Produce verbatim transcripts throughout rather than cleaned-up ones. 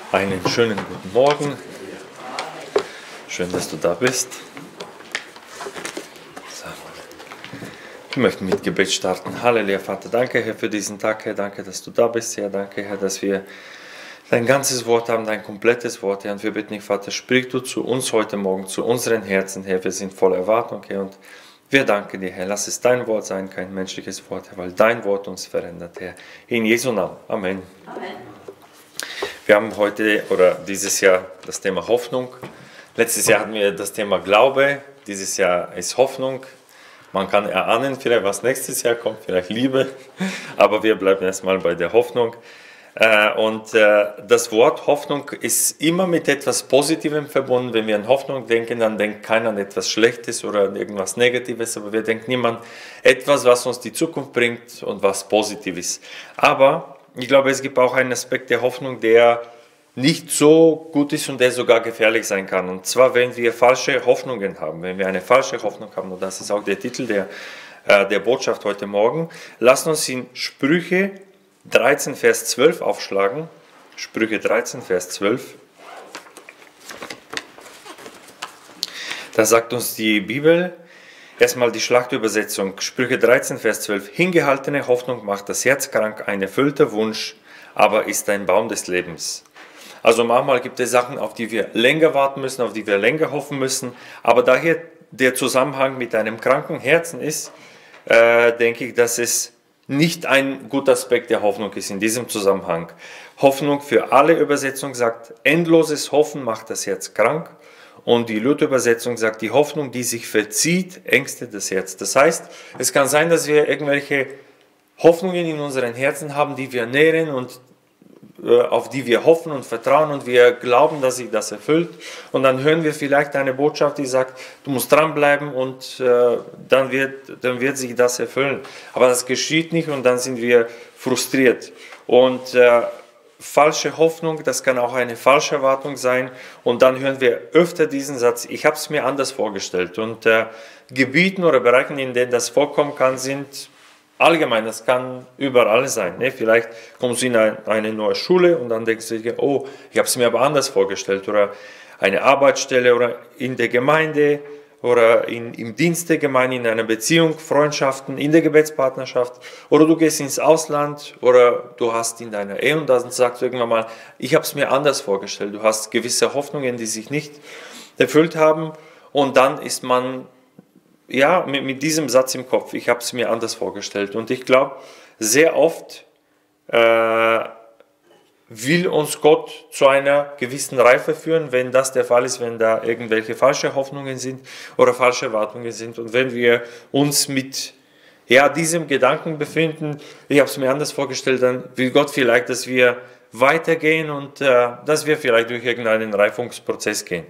Einen schönen guten Morgen. Schön, dass du da bist. So. Ich möchte mit Gebet starten. Halleluja, Vater. Danke, Herr, für diesen Tag, Herr. Danke, dass du da bist, Herr. Danke, Herr, dass wir dein ganzes Wort haben, dein komplettes Wort, Herr. Und wir bitten dich, Vater, sprich du zu uns heute Morgen, zu unseren Herzen, Herr. Wir sind voller Erwartung, Herr. Und wir danken dir, Herr. Lass es dein Wort sein, kein menschliches Wort, Herr, weil dein Wort uns verändert, Herr. In Jesu Namen. Amen. Amen. Wir haben heute oder dieses Jahr das Thema Hoffnung. Letztes Jahr hatten wir das Thema Glaube. Dieses Jahr ist Hoffnung. Man kann erahnen, vielleicht was nächstes Jahr kommt, vielleicht Liebe. Aber wir bleiben erstmal bei der Hoffnung. Und das Wort Hoffnung ist immer mit etwas Positivem verbunden. Wenn wir an Hoffnung denken, dann denkt keiner an etwas Schlechtes oder an irgendwas Negatives. Aber wir denken immer an etwas, was uns die Zukunft bringt und was positiv ist. Aber ich glaube, es gibt auch einen Aspekt der Hoffnung, der nicht so gut ist und der sogar gefährlich sein kann. Und zwar, wenn wir falsche Hoffnungen haben, wenn wir eine falsche Hoffnung haben, und das ist auch der Titel der, äh, der Botschaft heute Morgen. Lasst uns in Sprüche dreizehn, Vers zwölf aufschlagen. Sprüche dreizehn, Vers zwölf. Da sagt uns die Bibel, erstmal die Schlachtübersetzung, Sprüche dreizehn, Vers zwölf. Hingehaltene Hoffnung macht das Herz krank, ein erfüllter Wunsch, aber ist ein Baum des Lebens. Also manchmal gibt es Sachen, auf die wir länger warten müssen, auf die wir länger hoffen müssen. Aber da hier der Zusammenhang mit einem kranken Herzen ist, äh, denke ich, dass es nicht ein guter Aspekt der Hoffnung ist in diesem Zusammenhang. Hoffnung für alle Übersetzung sagt, endloses Hoffen macht das Herz krank. Und die Luther-Übersetzung sagt, die Hoffnung, die sich verzieht, ängstet das Herz. Das heißt, es kann sein, dass wir irgendwelche Hoffnungen in unseren Herzen haben, die wir nähren und äh, auf die wir hoffen und vertrauen und wir glauben, dass sich das erfüllt. Und dann hören wir vielleicht eine Botschaft, die sagt, du musst dranbleiben und äh, dann, wird, dann wird sich das erfüllen. Aber das geschieht nicht und dann sind wir frustriert. Und äh, falsche Hoffnung, das kann auch eine falsche Erwartung sein. Und dann hören wir öfter diesen Satz, ich habe es mir anders vorgestellt. Und äh, Gebieten oder Bereichen, in denen das vorkommen kann, sind allgemein, das kann überall sein. Ne? Vielleicht kommst du in ein, eine neue Schule und dann denkst du dir, oh, ich habe es mir aber anders vorgestellt. Oder eine Arbeitsstelle oder in der Gemeinde oder in, im Dienst der Gemeinde, in einer Beziehung, Freundschaften, in der Gebetspartnerschaft, oder du gehst ins Ausland oder du hast in deiner Ehe und dann sagst du irgendwann mal, ich habe es mir anders vorgestellt. Du hast gewisse Hoffnungen, die sich nicht erfüllt haben und dann ist man ja mit, mit diesem Satz im Kopf, ich habe es mir anders vorgestellt. Und ich glaube, sehr oft äh, will uns Gott zu einer gewissen Reife führen, wenn das der Fall ist, wenn da irgendwelche falsche Hoffnungen sind oder falsche Erwartungen sind. Und wenn wir uns mit ja, diesem Gedanken befinden, ich habe es mir anders vorgestellt, dann will Gott vielleicht, dass wir weitergehen und äh, dass wir vielleicht durch irgendeinen Reifungsprozess gehen.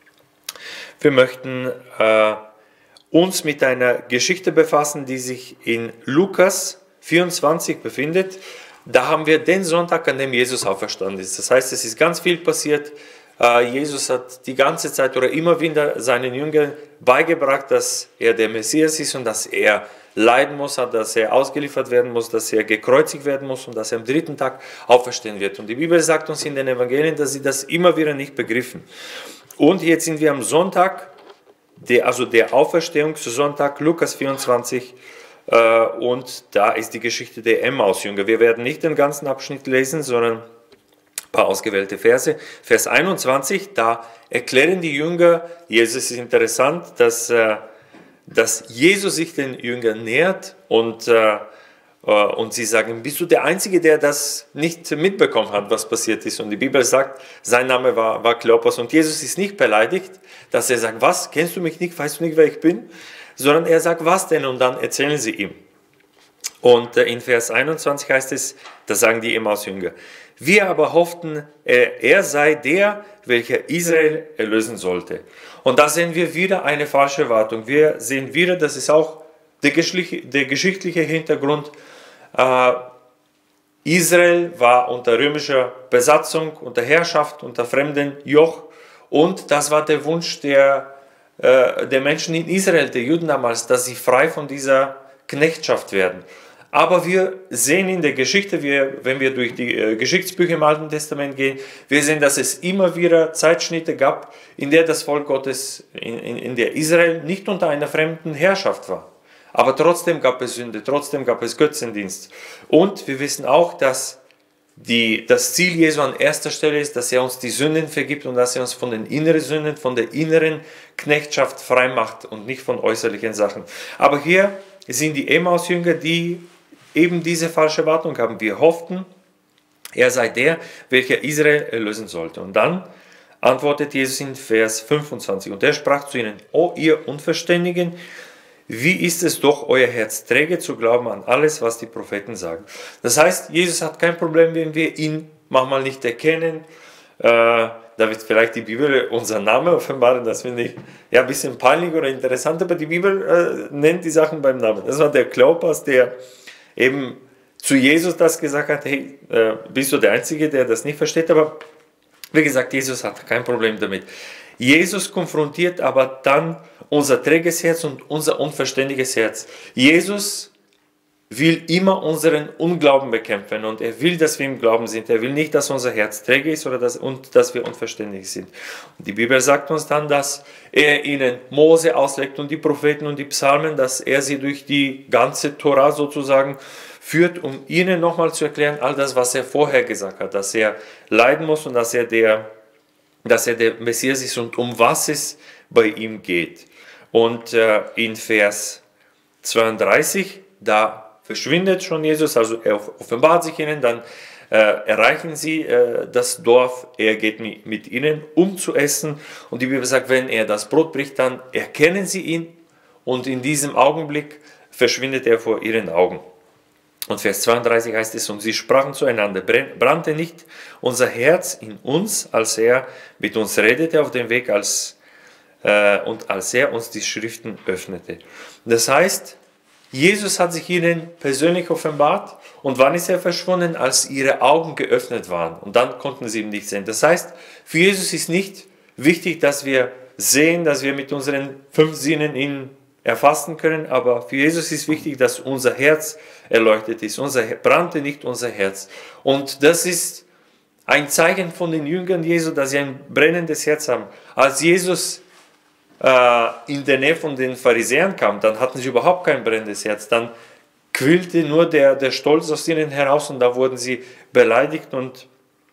Wir möchten äh, uns mit einer Geschichte befassen, die sich in Lukas vierundzwanzig befindet. Da haben wir den Sonntag, an dem Jesus auferstanden ist. Das heißt, es ist ganz viel passiert. Jesus hat die ganze Zeit oder immer wieder seinen Jüngern beigebracht, dass er der Messias ist und dass er leiden muss, dass er ausgeliefert werden muss, dass er gekreuzigt werden muss und dass er am dritten Tag auferstehen wird. Und die Bibel sagt uns in den Evangelien, dass sie das immer wieder nicht begriffen. Und jetzt sind wir am Sonntag, der, also der Auferstehungssonntag, Lukas vierundzwanzig, und da ist die Geschichte der Emmaus-Jünger. Wir werden nicht den ganzen Abschnitt lesen, sondern ein paar ausgewählte Verse. Vers einundzwanzig, da erklären die Jünger, Jesus ist interessant, dass, dass Jesus sich den Jüngern nähert und, und sie sagen, bist du der Einzige, der das nicht mitbekommen hat, was passiert ist? Und die Bibel sagt, sein Name war, war Kleopas und Jesus ist nicht beleidigt, dass er sagt, was, kennst du mich nicht, weißt du nicht, wer ich bin? Sondern er sagt, was denn? Und dann erzählen sie ihm. Und in Vers einundzwanzig heißt es, da sagen die Emmaus-Jünger, wir aber hofften, er, er sei der, welcher Israel erlösen sollte. Und da sehen wir wieder eine falsche Erwartung. Wir sehen wieder, das ist auch der, der geschichtliche Hintergrund. Äh, Israel war unter römischer Besatzung, unter Herrschaft, unter fremden Joch. Und das war der Wunsch der der Menschen in Israel, der Juden damals, dass sie frei von dieser Knechtschaft werden. Aber wir sehen in der Geschichte, wir, wenn wir durch die äh, Geschichtsbücher im Alten Testament gehen, wir sehen, dass es immer wieder Zeitschnitte gab, in der das Volk Gottes, in, in, in der Israel nicht unter einer fremden Herrschaft war. Aber trotzdem gab es Sünde, trotzdem gab es Götzendienst. Und wir wissen auch, dass die, das Ziel Jesu an erster Stelle ist, dass er uns die Sünden vergibt und dass er uns von den inneren Sünden, von der inneren Knechtschaft frei macht und nicht von äußerlichen Sachen. Aber hier sind die Emmaus-Jünger, die eben diese falsche Erwartung haben. Wir hofften, er sei der, welcher Israel erlösen sollte. Und dann antwortet Jesus in Vers fünfundzwanzig. Und er sprach zu ihnen: O ihr Unverständigen, wie ist es doch euer Herz träge zu glauben an alles, was die Propheten sagen. Das heißt, Jesus hat kein Problem, wenn wir ihn manchmal nicht erkennen. Äh, da wird vielleicht die Bibel unseren Namen offenbaren, das finde ich ja ein bisschen peinlich oder interessant, aber die Bibel äh, nennt die Sachen beim Namen. Das war der Kleopas, der eben zu Jesus das gesagt hat: hey, äh, bist du der Einzige, der das nicht versteht? Aber wie gesagt, Jesus hat kein Problem damit. Jesus konfrontiert aber dann unser träges Herz und unser unverständiges Herz. Jesus will immer unseren Unglauben bekämpfen und er will, dass wir im Glauben sind. Er will nicht, dass unser Herz träge ist oder dass, und dass wir unverständig sind. Und die Bibel sagt uns dann, dass er ihnen Mose auslegt und die Propheten und die Psalmen, dass er sie durch die ganze Tora sozusagen führt, um ihnen nochmal zu erklären, all das, was er vorher gesagt hat, dass er leiden muss und dass er der, dass er der Messias ist und um was es bei ihm geht. Und äh, in Vers zweiunddreißig, da verschwindet schon Jesus, also er offenbart sich ihnen, dann äh, erreichen sie äh, das Dorf, er geht mit, mit ihnen, um zu essen. Und die Bibel sagt, wenn er das Brot bricht, dann erkennen sie ihn und in diesem Augenblick verschwindet er vor ihren Augen. Und Vers zweiunddreißig heißt es: Und sie sprachen zueinander: Brannte nicht unser Herz in uns, als er mit uns redete auf dem Weg, als, äh, und als er uns die Schriften öffnete. Das heißt, Jesus hat sich ihnen persönlich offenbart. Und wann ist er verschwunden? Als ihre Augen geöffnet waren. Und dann konnten sie ihn nicht sehen. Das heißt, für Jesus ist nicht wichtig, dass wir sehen, dass wir mit unseren fünf Sinnen ihn erfassen können, aber für Jesus ist wichtig, dass unser Herz erleuchtet ist. Unser brannte nicht unser Herz. Und das ist ein Zeichen von den Jüngern Jesu, dass sie ein brennendes Herz haben. Als Jesus äh, in der Nähe von den Pharisäern kam, dann hatten sie überhaupt kein brennendes Herz. Dann quillte nur der, der Stolz aus ihnen heraus und da wurden sie beleidigt und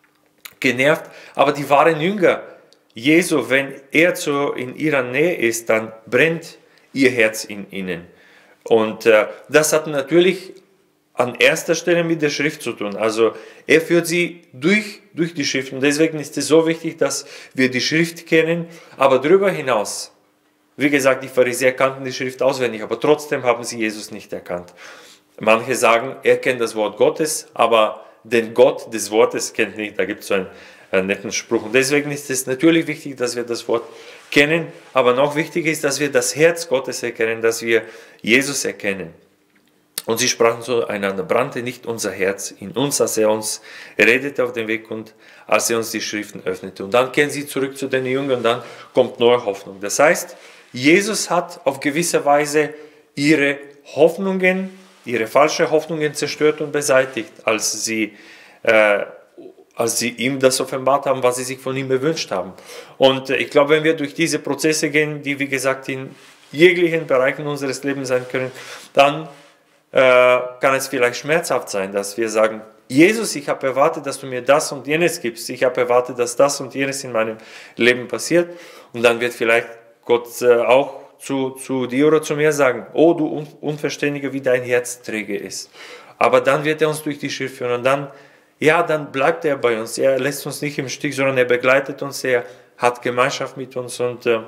genervt. Aber die wahren Jünger Jesu, wenn er zu, in ihrer Nähe ist, dann brennt ihr Herz in ihnen. Und äh, das hat natürlich an erster Stelle mit der Schrift zu tun. Also er führt sie durch, durch die Schrift. Und deswegen ist es so wichtig, dass wir die Schrift kennen. Aber darüber hinaus, wie gesagt, die Pharisäer kannten die Schrift auswendig, aber trotzdem haben sie Jesus nicht erkannt. Manche sagen, er kennt das Wort Gottes, aber den Gott des Wortes kennt nicht. Da gibt es so einen, einen netten Spruch. Und deswegen ist es natürlich wichtig, dass wir das Wort kennen, aber noch wichtiger ist, dass wir das Herz Gottes erkennen, dass wir Jesus erkennen. Und sie sprachen zueinander: Brannte nicht unser Herz in uns, als er uns redete auf dem Weg und als er uns die Schriften öffnete. Und dann kehren sie zurück zu den Jüngern und dann kommt neue Hoffnung. Das heißt, Jesus hat auf gewisse Weise ihre Hoffnungen, ihre falschen Hoffnungen zerstört und beseitigt, als sie äh, als sie ihm das offenbart haben, was sie sich von ihm gewünscht haben. Und ich glaube, wenn wir durch diese Prozesse gehen, die, wie gesagt, in jeglichen Bereichen unseres Lebens sein können, dann äh, kann es vielleicht schmerzhaft sein, dass wir sagen: Jesus, ich habe erwartet, dass du mir das und jenes gibst. Ich habe erwartet, dass das und jenes in meinem Leben passiert. Und dann wird vielleicht Gott äh, auch zu, zu dir oder zu mir sagen: Oh, du Un Unverständiger, wie dein Herz träge ist. Aber dann wird er uns durch die Schrift führen und dann Ja, dann bleibt er bei uns. Er lässt uns nicht im Stich, sondern er begleitet uns. Er hat Gemeinschaft mit uns und äh,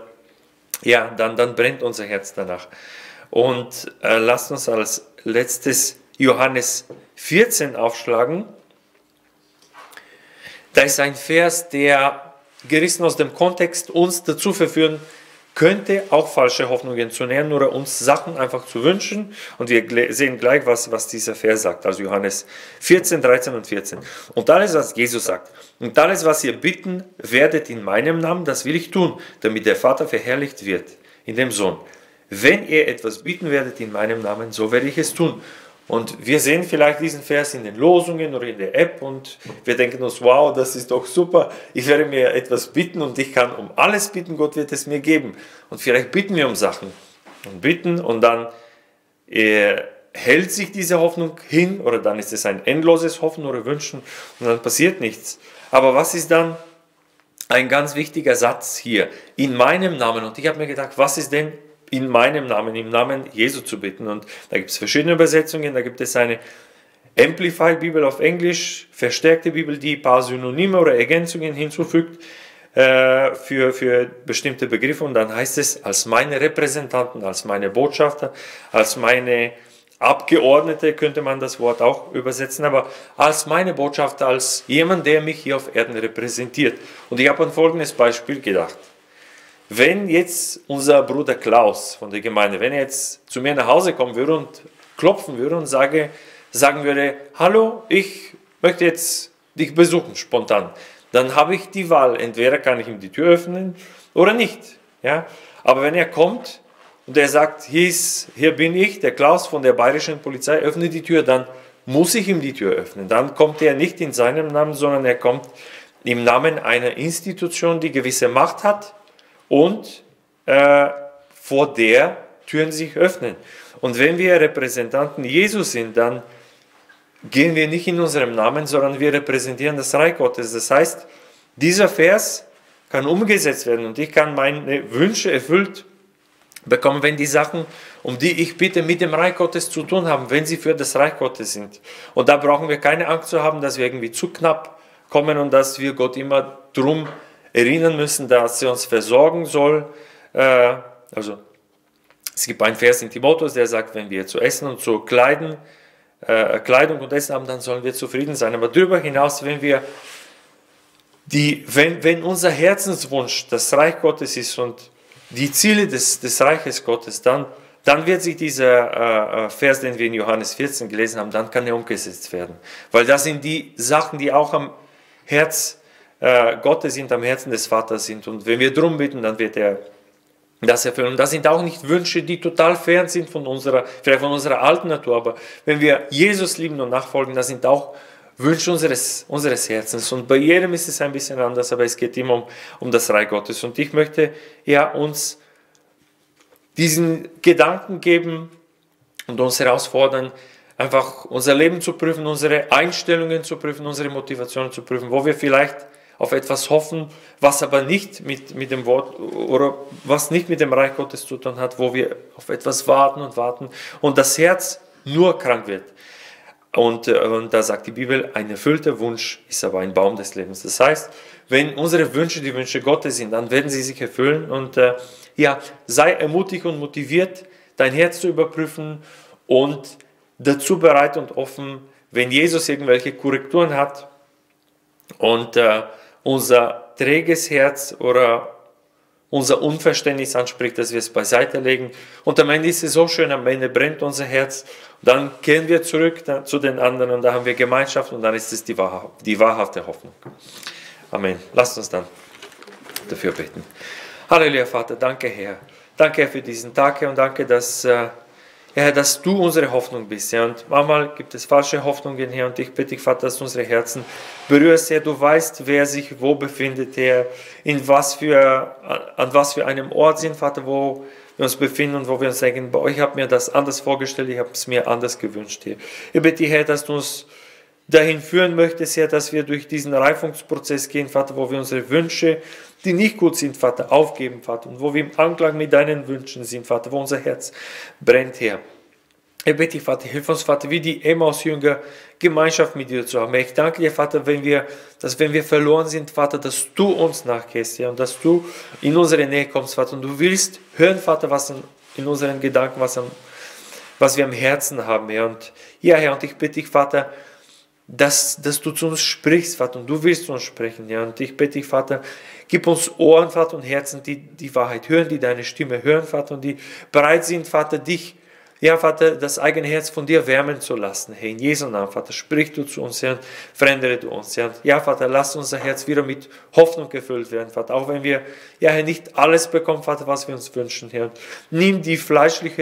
ja, dann, dann brennt unser Herz danach. Und äh, lasst uns als letztes Johannes vierzehn aufschlagen. Da ist ein Vers, der gerissen aus dem Kontext uns dazu verführen könnte, auch falsche Hoffnungen zu nähern oder uns Sachen einfach zu wünschen. Und wir sehen gleich, was, was dieser Vers sagt. Also Johannes vierzehn, dreizehn und vierzehn. Und alles, was Jesus sagt. Und alles, was ihr bitten werdet in meinem Namen, das will ich tun, damit der Vater verherrlicht wird in dem Sohn. Wenn ihr etwas bitten werdet in meinem Namen, so werde ich es tun. Und wir sehen vielleicht diesen Vers in den Losungen oder in der App und wir denken uns, wow, das ist doch super, ich werde mir etwas bitten und ich kann um alles bitten, Gott wird es mir geben. Und vielleicht bitten wir um Sachen und bitten und dann äh, hält sich diese Hoffnung hin oder dann ist es ein endloses Hoffen oder Wünschen und dann passiert nichts. Aber was ist dann ein ganz wichtiger Satz hier? In meinem Namen. Und ich habe mir gedacht, was ist denn in meinem Namen, im Namen Jesu zu bitten? Und da gibt es verschiedene Übersetzungen. Da gibt es eine Amplified Bibel auf Englisch, verstärkte Bibel, die ein paar Synonyme oder Ergänzungen hinzufügt äh, für, für bestimmte Begriffe. Und dann heißt es, als meine Repräsentanten, als meine Botschafter, als meine Abgeordnete könnte man das Wort auch übersetzen, aber als meine Botschafter, als jemand, der mich hier auf Erden repräsentiert. Und ich habe an folgendes Beispiel gedacht. Wenn jetzt unser Bruder Klaus von der Gemeinde, wenn er jetzt zu mir nach Hause kommen würde und klopfen würde und sage, sagen würde, hallo, ich möchte jetzt dich besuchen, spontan, dann habe ich die Wahl, entweder kann ich ihm die Tür öffnen oder nicht. Ja? Aber wenn er kommt und er sagt, hier, ist, hier bin ich, der Klaus von der bayerischen Polizei, öffne die Tür, dann muss ich ihm die Tür öffnen. Dann kommt er nicht in seinem Namen, sondern er kommt im Namen einer Institution, die gewisse Macht hat, und äh, vor der Türen sich öffnen. Und wenn wir Repräsentanten Jesus sind, dann gehen wir nicht in unserem Namen, sondern wir repräsentieren das Reich Gottes. Das heißt, dieser Vers kann umgesetzt werden und ich kann meine Wünsche erfüllt bekommen, wenn die Sachen, um die ich bitte, mit dem Reich Gottes zu tun haben, wenn sie für das Reich Gottes sind. Und da brauchen wir keine Angst zu haben, dass wir irgendwie zu knapp kommen und dass wir Gott immer drum erinnern müssen, dass er uns versorgen soll. Also es gibt einen Vers in Timotheus, der sagt, wenn wir zu essen und zu kleiden, äh, Kleidung und Essen haben, dann sollen wir zufrieden sein. Aber darüber hinaus, wenn wir die, wenn, wenn unser Herzenswunsch das Reich Gottes ist und die Ziele des, des Reiches Gottes, dann, dann wird sich dieser äh, Vers, den wir in Johannes vierzehn gelesen haben, dann kann er umgesetzt werden. Weil das sind die Sachen, die auch am Herz Gottes sind, am Herzen des Vaters sind. Und wenn wir drum bitten, dann wird er das erfüllen. Und das sind auch nicht Wünsche, die total fern sind von unserer, vielleicht von unserer alten Natur, aber wenn wir Jesus lieben und nachfolgen, das sind auch Wünsche unseres, unseres Herzens. Und bei jedem ist es ein bisschen anders, aber es geht immer um, um das Reich Gottes. Und ich möchte ja uns diesen Gedanken geben und uns herausfordern, einfach unser Leben zu prüfen, unsere Einstellungen zu prüfen, unsere Motivationen zu prüfen, wo wir vielleicht auf etwas hoffen, was aber nicht mit, mit dem Wort oder was nicht mit dem Reich Gottes zu tun hat, wo wir auf etwas warten und warten und das Herz nur krank wird. Und, und da sagt die Bibel, ein erfüllter Wunsch ist aber ein Baum des Lebens. Das heißt, wenn unsere Wünsche die Wünsche Gottes sind, dann werden sie sich erfüllen und äh, ja, sei ermutigt und motiviert, dein Herz zu überprüfen und dazu bereit und offen, wenn Jesus irgendwelche Korrekturen hat und äh, unser träges Herz oder unser Unverständnis anspricht, dass wir es beiseite legen. Und am Ende ist es so schön, am Ende brennt unser Herz. Dann kehren wir zurück zu den anderen und da haben wir Gemeinschaft und dann ist es die, wahr, die wahrhafte Hoffnung. Amen. Lasst uns dann dafür beten. Halleluja, Vater, danke, Herr. Danke, Herr, für diesen Tag, Herr, und danke, dass... Äh, Herr, dass du unsere Hoffnung bist, Herr. Und manchmal gibt es falsche Hoffnungen, Herr. Und ich bitte dich, Vater, dass du unsere Herzen berührst, Herr. Du weißt, wer sich wo befindet, Herr. In was für, an was für einem Ort sind, Vater, wo wir uns befinden und wo wir uns denken, bei euch habt mir das anders vorgestellt, ich habe es mir anders gewünscht, Herr. Ich bitte dich, Herr, dass du uns dahin führen möchtest, Herr, dass wir durch diesen Reifungsprozess gehen, Vater, wo wir unsere Wünsche, die nicht gut sind, Vater, aufgeben, Vater, und wo wir im Anklang mit deinen Wünschen sind, Vater, wo unser Herz brennt, Herr. Ich bitte dich, Vater, hilf uns, Vater, wie die Emmaus-Jünger, Gemeinschaft mit dir zu haben. Ich danke dir, Vater, wenn wir, dass wenn wir verloren sind, Vater, dass du uns nachgehst, Herr, und dass du in unsere Nähe kommst, Vater, und du willst hören, Vater, was in unseren Gedanken, was, am, was wir am Herzen haben, Herr. Und ja, Herr, und ich bitte dich, Vater, Dass, dass du zu uns sprichst, Vater, und du willst zu uns sprechen, ja, und ich bitte dich, Vater, gib uns Ohren, Vater, und Herzen, die die Wahrheit hören, die deine Stimme hören, Vater, und die bereit sind, Vater, dich, ja, Vater, das eigene Herz von dir wärmen zu lassen, Herr, in Jesu Namen, Vater, sprich du zu uns, Herr, und verändere du uns, ja, ja, Vater, lass unser Herz wieder mit Hoffnung gefüllt werden, Vater, auch wenn wir, ja, Herr, nicht alles bekommen, Vater, was wir uns wünschen, Herr, und nimm die fleischlichen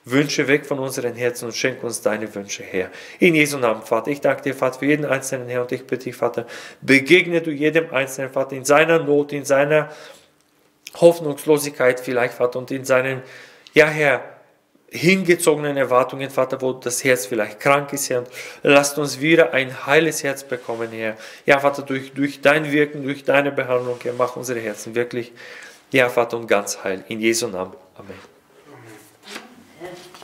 Wünsche weg von unseren Herzen und schenk uns deine Wünsche, Herr. In Jesu Namen, Vater. Ich danke dir, Vater, für jeden Einzelnen, Herr, und ich bitte dich, Vater, begegne du jedem Einzelnen, Vater, in seiner Not, in seiner Hoffnungslosigkeit vielleicht, Vater, und in seinen, ja, Herr, hingezogenen Erwartungen, Vater, wo das Herz vielleicht krank ist, Herr, und lasst uns wieder ein heiles Herz bekommen, Herr. Ja, Vater, durch, durch dein Wirken, durch deine Behandlung, Herr, mach unsere Herzen wirklich, ja, Vater, und ganz heil. In Jesu Namen. Amen.